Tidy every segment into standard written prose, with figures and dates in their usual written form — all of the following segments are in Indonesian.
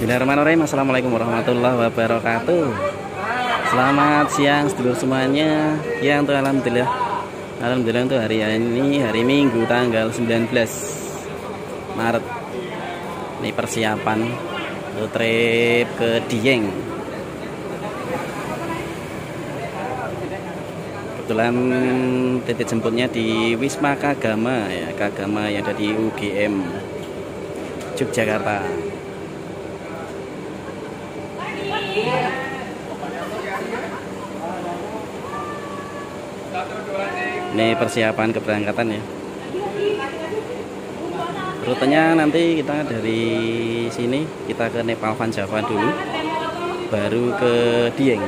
Bismillahirrahmanirrahim. Assalamualaikum warahmatullahi wabarakatuh. Selamat siang sedulur semuanya. Ya untuk alhamdulillah untuk hari ini hari Minggu tanggal 19 Maret. Ini persiapan untuk trip ke Dieng. Kebetulan titik jemputnya di Wisma Kagama ya, Kagama yang ada di UGM Yogyakarta. Ini persiapan keberangkatan ya. Rutenya nanti kita dari sini kita ke Nepal Van Java dulu, baru ke Dieng.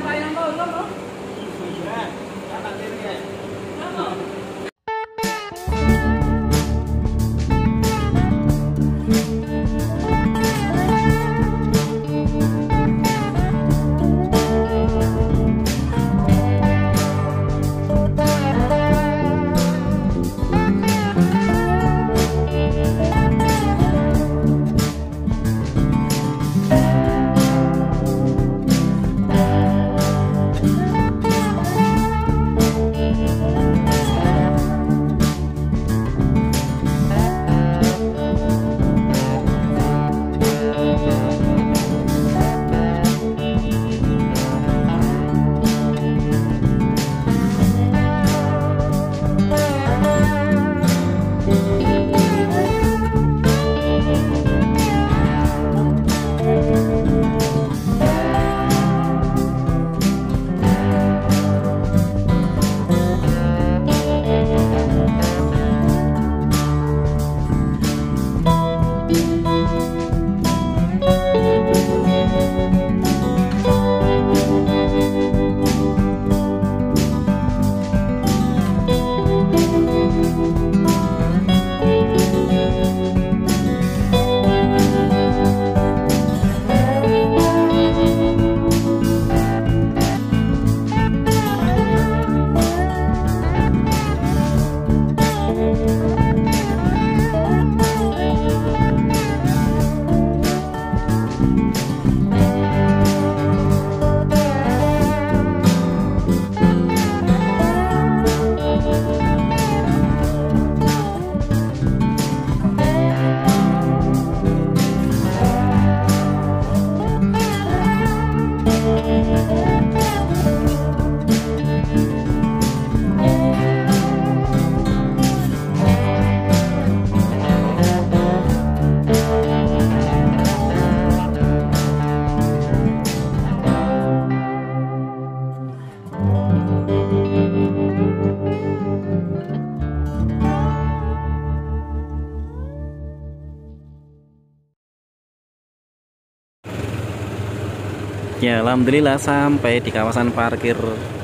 Ya, alhamdulillah sampai di kawasan parkir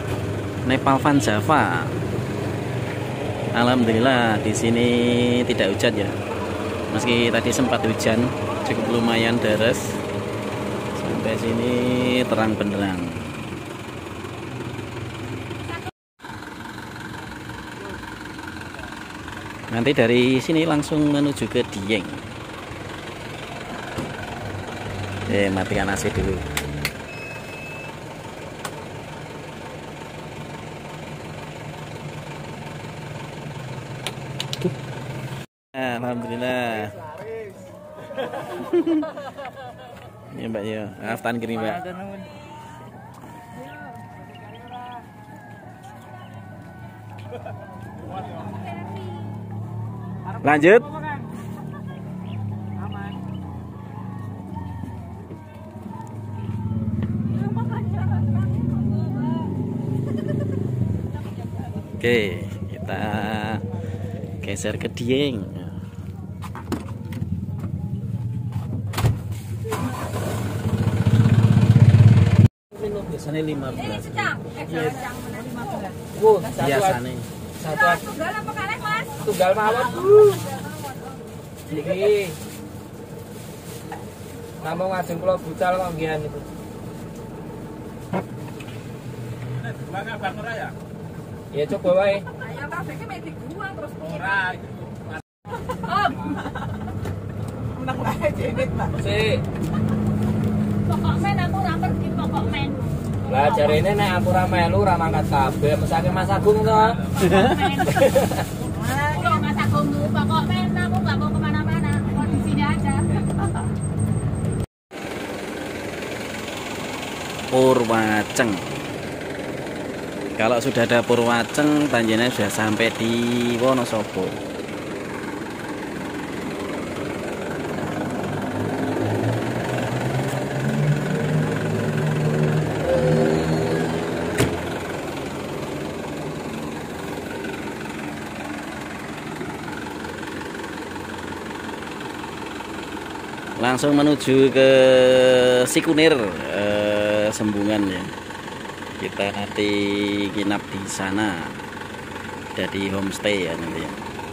Nepal Van Java. Alhamdulillah di sini tidak hujan ya. Meski tadi sempat hujan, cukup lumayan deras. Sampai sini terang benderang. Nanti dari sini langsung menuju ke Dieng. Matikan AC dulu. Alhamdulillah. Ya Mbak ya, aftan kiri Mbak. Lanjut. Oke, kita geser ke Dieng. Biasanya 15. Biasanya. Tunggal apa kaleng, Mas? Tunggal mawon. Iki. Namung ngajeng kula bucal kok nggih niku. Nek bang ora ya? Ya coba wae. Ayo kabeh mek dibuang terus. Ora. Om. Menang wae jenit, Pak. Sik. pokok men aku ora pergi pokok men. Lah jarene nek aku ra melu ra mangkat kabeh, mesake Mas Agung to. Wah, Mas Agung pokok men aku nggak mau kemana-mana. Mau di sini aja. Purwaceng. Kalau sudah ada Purwaceng, tandanya sudah sampai di Wonosobo. Langsung menuju ke Sikunir, Sembungan ya. Kita nanti nginap di sana, ada di homestay ya nanti ya.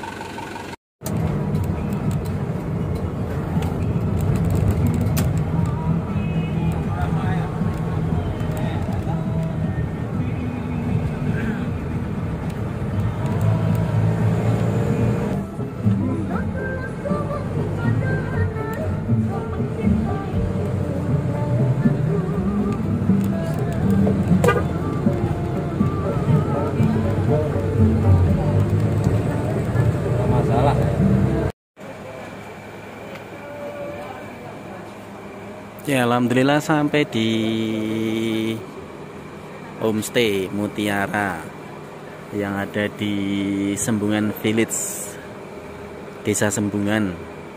Masalah. Ya, alhamdulillah sampai di homestay Mutiara yang ada di Sembungan Village, Desa Sembungan,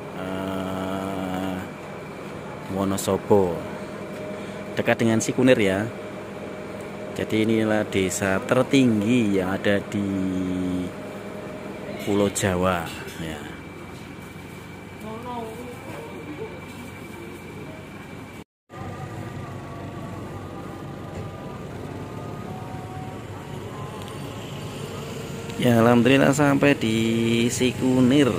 Wonosobo, dekat dengan Sikunir ya. Jadi inilah desa tertinggi yang ada di Pulau Jawa ya. Ya, alhamdulillah sampai di Sikunir.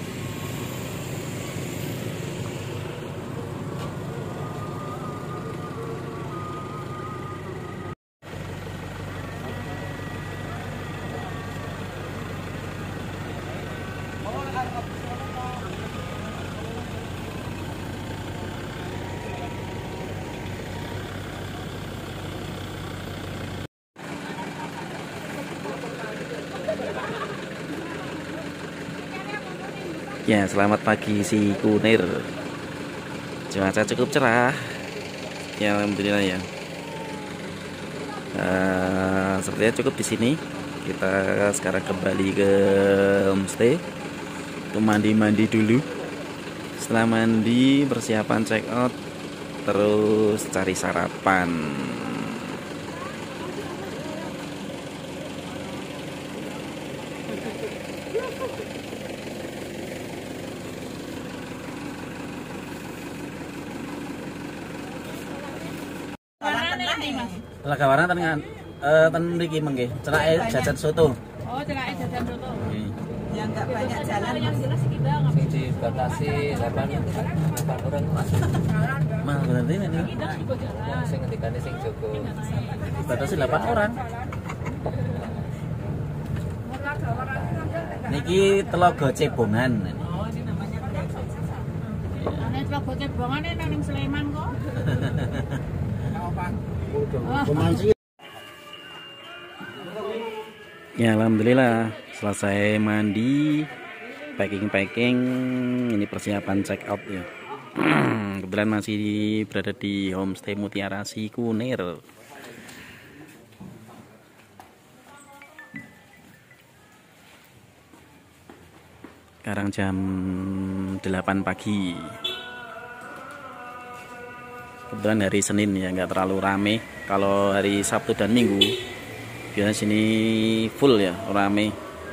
Ya, selamat pagi Sikunir. Cuaca cukup cerah. Ya, alhamdulillah ya. Sepertinya cukup di sini. Kita sekarang kembali ke homestay. Untuk mandi-mandi dulu. Setelah mandi, persiapan check out, terus cari sarapan. Telaga warna ten mriki mengke. Celake jajan soto. Oh, celake jajan soto. Yang nggak banyak jalan Yang jelas kita nggak Sing dibatasi 8 orang Mas. Mahal berarti ini. kita juga jalan. Sing ngendikane sing Joko. Batasi 8 orang. Niki Telaga Cebongan. Nek Telaga Cebongan nang Sleman kok. Ya, alhamdulillah selesai mandi, packing, ini persiapan check out ya. Kebetulan masih berada di homestay Mutiara Sikunir. Sekarang jam 8 pagi. Kebetulan hari Senin ya, nggak terlalu rame. Kalau hari Sabtu dan Minggu biasanya sini full ya, rame.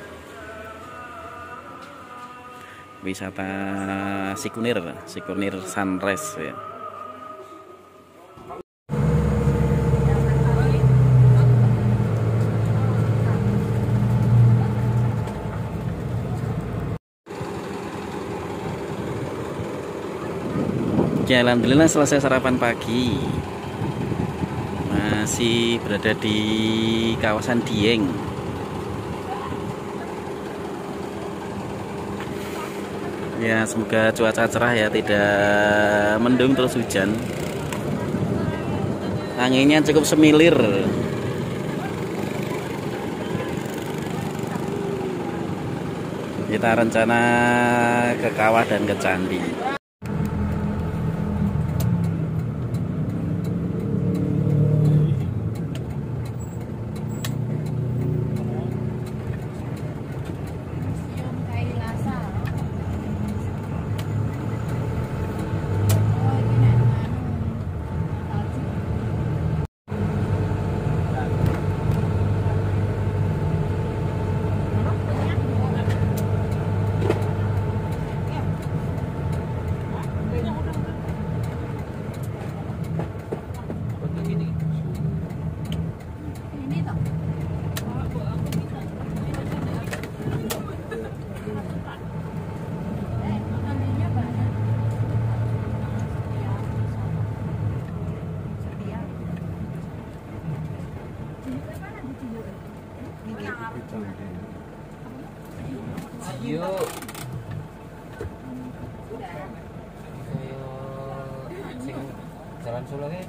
Wisata Sikunir Sunrise ya. Ya, alhamdulillah selesai sarapan pagi. Masih berada di kawasan Dieng. Ya, semoga cuaca cerah ya, tidak mendung terus hujan. Anginnya cukup semilir. Kita rencana ke kawah dan ke candi. Yuk. Jalan Solo ke.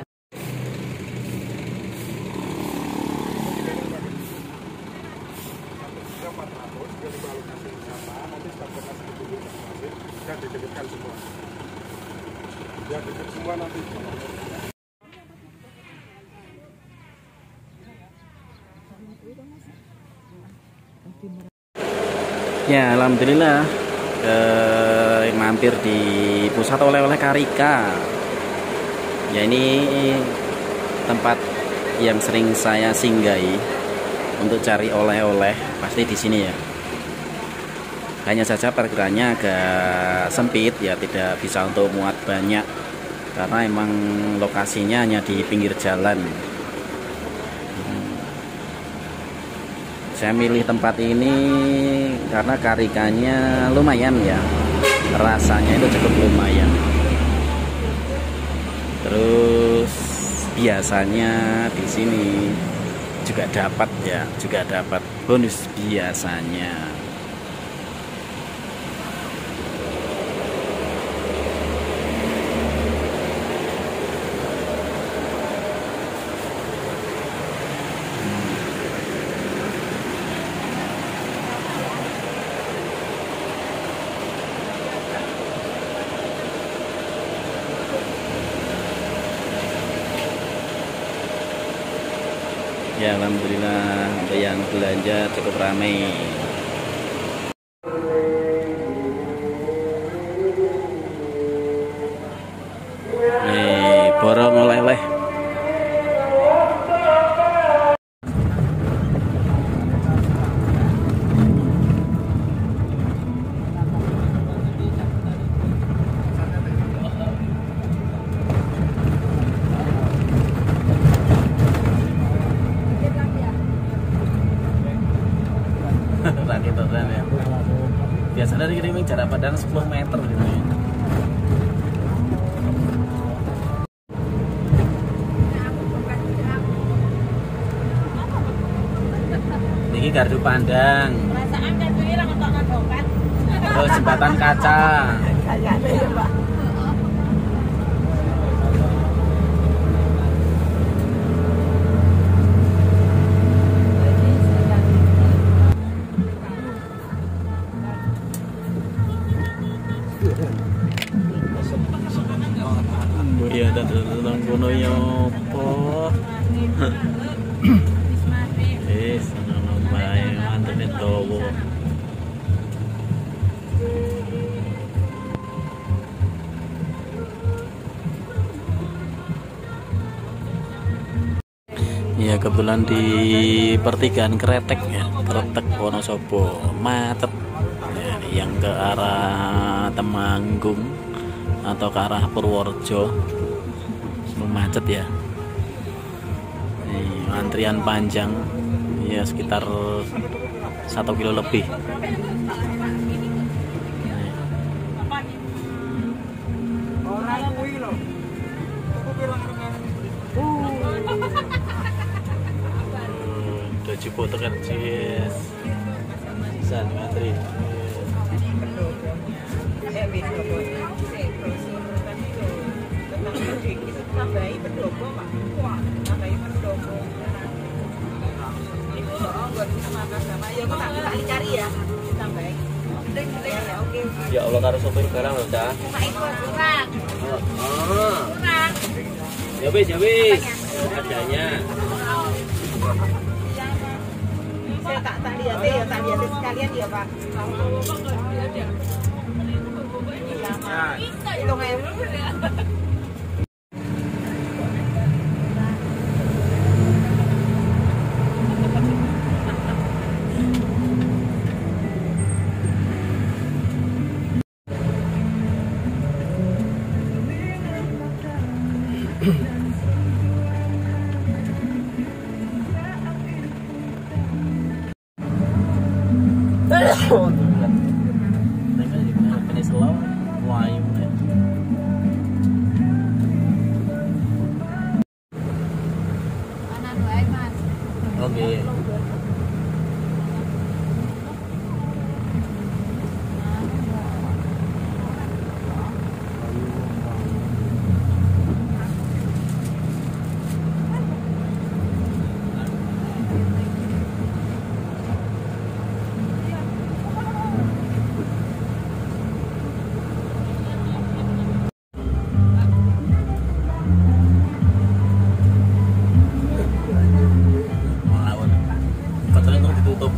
Ya, alhamdulillah mampir di pusat oleh-oleh Karika. Ya, ini tempat yang sering saya singgahi untuk cari oleh-oleh, pasti di sini ya. Hanya saja parkirannya agak sempit ya, tidak bisa untuk muat banyak karena emang lokasinya hanya di pinggir jalan. Saya milih tempat ini karena karikanya lumayan ya, rasanya itu cukup lumayan. Terus biasanya di sini juga dapat bonus biasanya. Ya, alhamdulillah untuk yang belanja cukup ramai. Nih, borong oleh-oleh. Rakitosan ya. Biasa dari Gerimis jarak pandang 10 meter gitu ya. Ini gardu pandang. Perasaan kan tuh hilang untuk ngedokan. Terus jembatan kaca. Kayaknya ya, Pak. Ya, dan kono ya apa? Wis ngono bae mantene dawa. Ya, kebetulan di pertigaan Kretek ya, Kretek Wonosobo macet ya, yang ke arah Temanggung atau ke arah Purworejo macet ya. Antrian panjang ya, sekitar 1 kilo lebih. Udah cukup tekan cis san ngantri. Tambahi pendopo, Pak. Ya aku tak cari ya. Tambahin. Ya oke. Ya Allah karo sopir barang lho, Cak. Kurang. Oh. Kurang. Ya wis, adanya. Saya tak lihat ya, tak lihat sekalian ya, Pak. Hitung aja. Mana wae, Mas? Oke. Melawan. Katanya nggak ditutup.